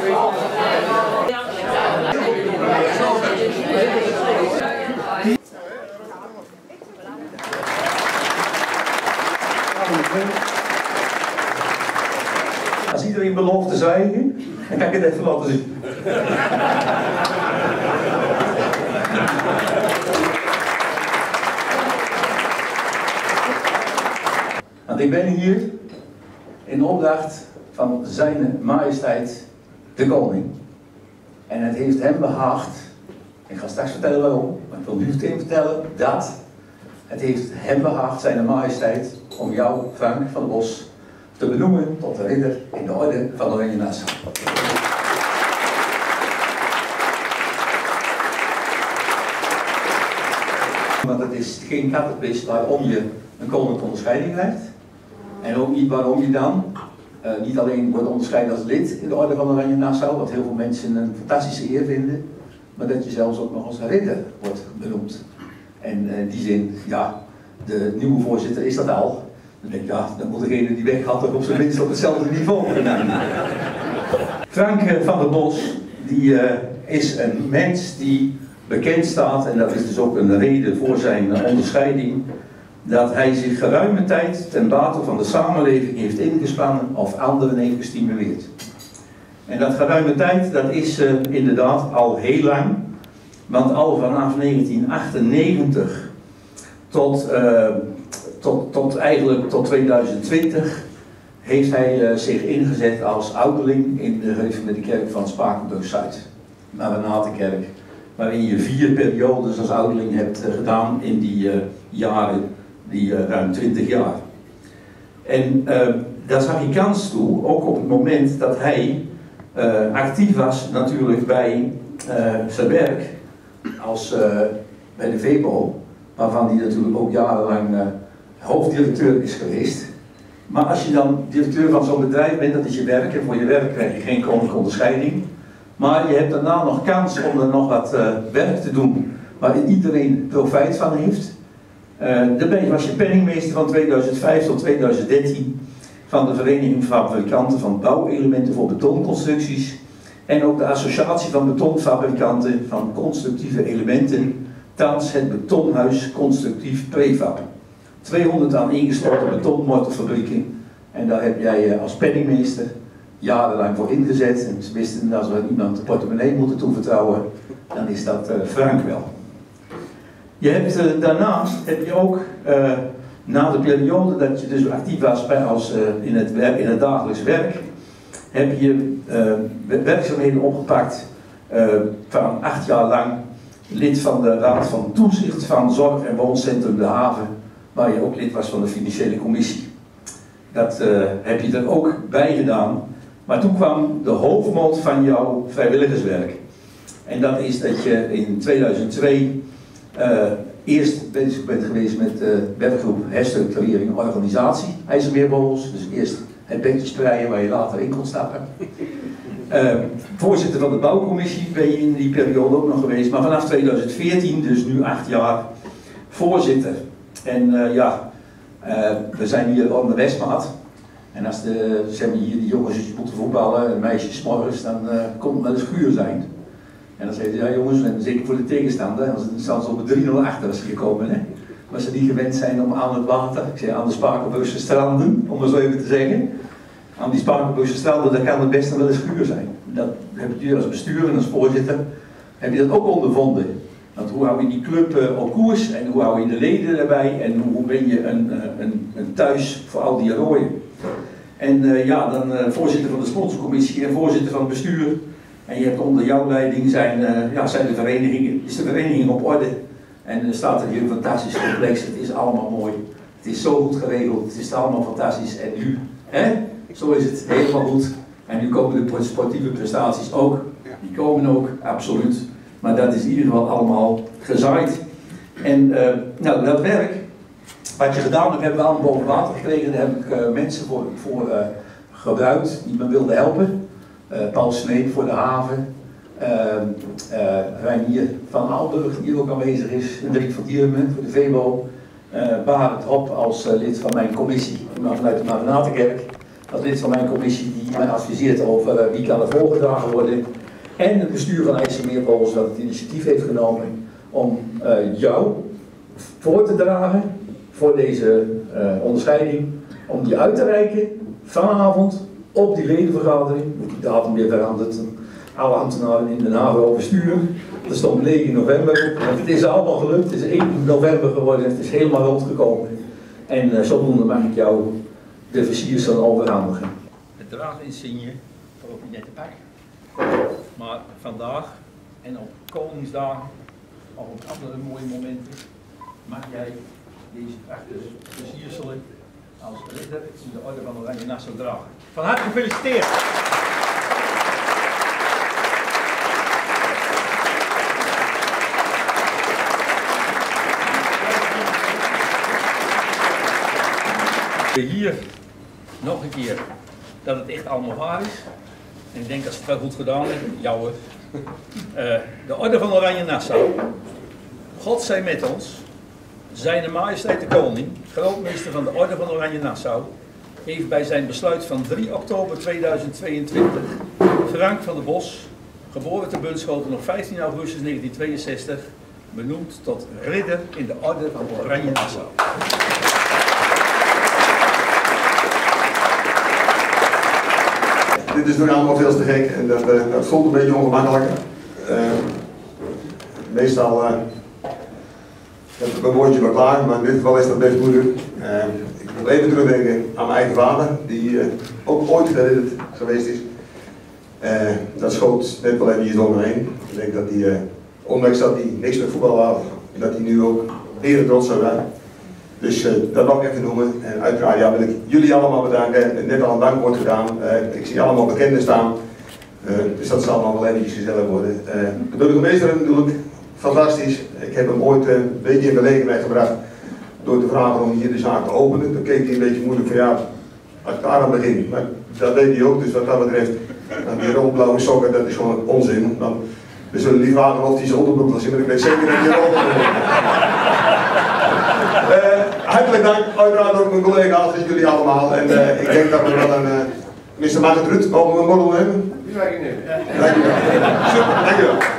Als iedereen belooft te zwijgen, dan kan ik het even laten zien. Want ik ben hier in opdracht van zijn majesteit de koning. En het heeft hem behaagd, ik ga straks vertellen waarom, maar ik wil nu meteen vertellen dat het heeft hem behaagd, zijn majesteit, om jou, Frank van der Bos, te benoemen tot de ridder in de orde van Oranje-Nassau. Want het is geen kattenpis waarom je een koninklijke onderscheiding krijgt. En ook niet waarom je dan niet alleen wordt onderscheiden als lid in de orde van Oranje-Nassau, wat heel veel mensen een fantastische eer vinden, maar dat je zelfs ook nog als ridder wordt benoemd. En in die zin, ja, de nieuwe voorzitter is dat al. Dan denk ik, ja, dan moet degene die weg had toch op zijn minst op hetzelfde niveau gedaan. Frank van der Bos, die is een mens die bekend staat, en dat is dus ook een reden voor zijn onderscheiding, dat hij zich geruime tijd ten bate van de samenleving heeft ingespannen of anderen heeft gestimuleerd. En dat geruime tijd, dat is inderdaad al heel lang, want al vanaf 1998 tot 2020 heeft hij zich ingezet als ouderling in de gereformeerde kerk van Spakenburg-Zuid, Maranatenkerk, waarin je 4 periodes als ouderling hebt gedaan in die jaren, die ruim 20 jaar. En daar zag hij kans toe, ook op het moment dat hij actief was natuurlijk bij zijn werk als bij de VEBO, waarvan hij natuurlijk ook jarenlang hoofddirecteur is geweest. Maar als je dan directeur van zo'n bedrijf bent, dat is je werk, en voor je werk krijg je geen koninklijke onderscheiding. Maar je hebt daarna nog kans om er nog wat werk te doen waar iedereen profijt van heeft. Daarbij was je penningmeester van 2005 tot 2013 van de Vereniging van Fabrikanten van Bouwelementen voor Betonconstructies en ook de Associatie van Betonfabrikanten van Constructieve Elementen, thans het Betonhuis Constructief Prefab. 200 aan ingesloten betonmortelfabrieken, en daar heb jij als penningmeester jarenlang voor ingezet. En ze wisten dat ze iemand de portemonnee moeten toevertrouwen, dan is dat Frank wel. Je hebt, daarnaast heb je ook na de periode dat je dus actief was in het dagelijks werk, heb je werkzaamheden opgepakt van 8 jaar lang lid van de Raad van Toezicht van Zorg- en Wooncentrum De Haven, waar je ook lid was van de Financiële Commissie. Dat heb je er ook bij gedaan. Maar toen kwam de hoofdmoot van jouw vrijwilligerswerk. En dat is dat je in 2002 eerst bezig bent geweest met de werkgroep herstructurering en organisatie IJsselmeerbols. Dus eerst het bedje spreiden waar je later in kon stappen. Voorzitter van de bouwcommissie ben je in die periode ook nog geweest. Maar vanaf 2014, dus nu 8 jaar, voorzitter. En we zijn hier aan de Westmaat. En als hier de jongens moeten voetballen en meisjes 's morgens, dan kon het wel eens guur zijn. En dan zeiden ze, ja jongens, en zeker voor de tegenstander, dan staan ze op 3-0 achter als ze hier komen. Hè? Maar ze niet gewend zijn om aan het water, ik zeg aan de Spakenburgse stranden, om het zo even te zeggen. Aan die Spakenburgse stranden, dan kan het best wel eens guur zijn. Dat heb je als bestuurder en als voorzitter, heb je dat ook ondervonden. Want hoe hou je die club op koers en hoe hou je de leden erbij en hoe ben je een thuis voor al die rooien. En dan voorzitter van de sponsorcommissie en voorzitter van het bestuur. En je hebt onder jouw leiding is de vereniging op orde. En er staat er hier een fantastisch complex, het is allemaal mooi. Het is zo goed geregeld, het is allemaal fantastisch. En nu, zo is het helemaal goed. En nu komen de sportieve prestaties ook. Die komen ook, absoluut. Maar dat is in ieder geval allemaal gezaaid. En dat werk, wat je gedaan hebt, hebben we allemaal boven water gekregen. Daar heb ik mensen voor gebruikt die me wilden helpen. Paul Snee voor de haven. Reinier van Aalburg, die ook aanwezig is. Hendrik van Dierenmen voor de VEBO. Barend Hop als lid van mijn commissie vanuit de Maranatenkerk. als lid van mijn commissie die mij adviseert over wie kan er voorgedragen worden. En het bestuur van IJsselmeerpols dat het initiatief heeft genomen om jou voor te dragen voor deze onderscheiding. Om die uit te reiken vanavond op die ledenvergadering. Die datum weer veranderd. Alle ambtenaren in Den Haag oversturen. Er stond 9 november op. Het is allemaal gelukt. Het is 1 november geworden. Het is helemaal rondgekomen. En zodoende mag ik jou de versiersel overhandigen. Het draaginsigne waarop je net de pak. Maar vandaag en op Koningsdagen of op andere mooie momenten mag jij deze prachtige versierselen als ridder in de Orde van Oranje Nassau dragen. Van harte gefeliciteerd! Hier nog een keer dat het echt allemaal waar is. En ik denk dat ze het wel goed gedaan hebben. Ja hoor. De Orde van Oranje Nassau. God zij met ons. Zijne Majesteit de Koning, grootmeester van de Orde van Oranje Nassau, heeft bij zijn besluit van 3 oktober 2022 Frank van der Bos, geboren te Bunschoten op 15 augustus 1962, benoemd tot ridder in de Orde van Oranje Nassau. Dit is nu allemaal veel te gek en dat voelt een beetje ongemakkelijk. Meestal heb ik een woordje wel klaar, maar in dit geval is dat best moeilijk. Ik wil even terugdenken aan mijn eigen vader, die ook ooit geridderd geweest is. Dat schoot net wel even door me heen. Ik denk dat hij, ondanks dat hij niks met voetbal had, dat hij nu ook heel trots zou zijn. Dus dat wil ik even noemen. En uiteraard ja, wil ik jullie allemaal bedanken. Net al een dankwoord gedaan. Ik zie allemaal bekenden staan. Dus dat zal allemaal wel eventjes gezellig worden. De burgemeester natuurlijk fantastisch. Ik heb hem ooit een beetje in gelegenheid gebracht door te vragen om hier de zaak te openen. Dan keek hij een beetje moeilijk van ja, als ik daar aan begin. Maar dat deed hij ook, dus wat dat betreft, die roodblauwe sokken, dat is gewoon onzin. Dan, we zullen niet vragen of hij zijn onderbroek wil zien, maar ik weet zeker dat hij er ook hartelijk dank, uiteraard ook mijn collega's en jullie allemaal. En ik denk dat we wel een Mr. Margaret Rutte, mogen we een model hebben? Die mag ik nemen. Dankjewel. Super, dankjewel.